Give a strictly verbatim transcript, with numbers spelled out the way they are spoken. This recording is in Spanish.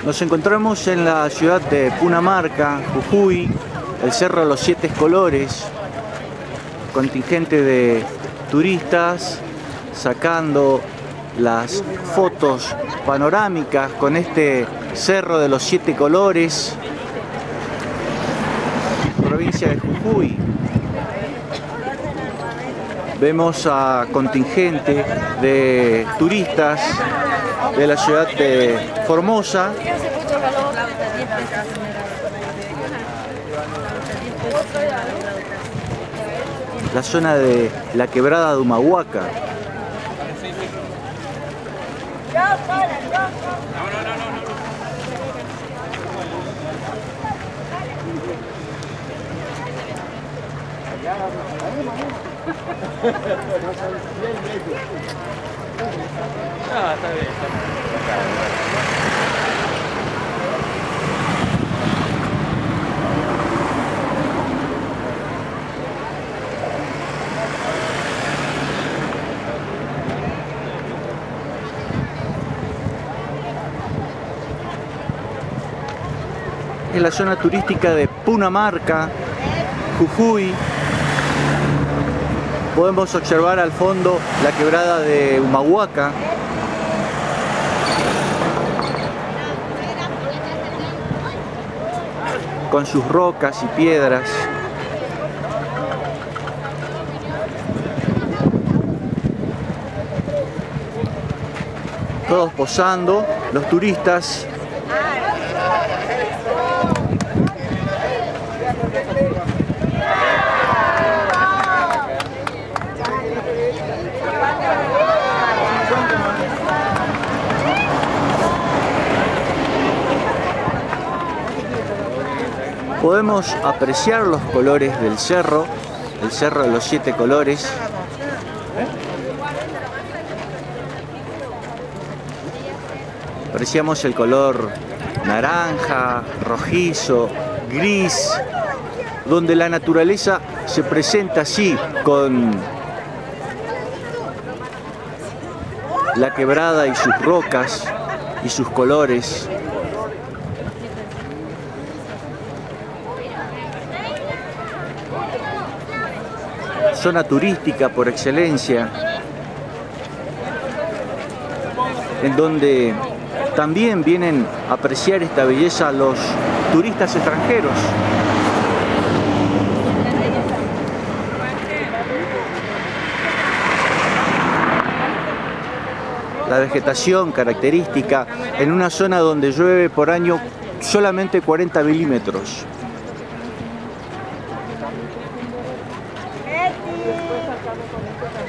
Nos encontramos en la ciudad de Punamarca, Jujuy, el Cerro de los Siete Colores, contingente de turistas sacando las fotos panorámicas con este Cerro de los Siete Colores, provincia de Jujuy. Vemos a contingente de turistas de la ciudad de Formosa. La zona de la quebrada de Humahuaca. Ah, está bien. Es la zona turística de Punamarca, Jujuy. Podemos observar al fondo la quebrada de Humahuaca. Con sus rocas y piedras. Todos posando, los turistas. Podemos apreciar los colores del cerro, el Cerro de los Siete Colores. Apreciamos el color naranja, rojizo, gris, donde la naturaleza se presenta así, con la quebrada y sus rocas y sus colores. Zona turística por excelencia, en donde también vienen a apreciar esta belleza los turistas extranjeros. La vegetación característica en una zona donde llueve por año solamente cuarenta milímetros. Después sacamos como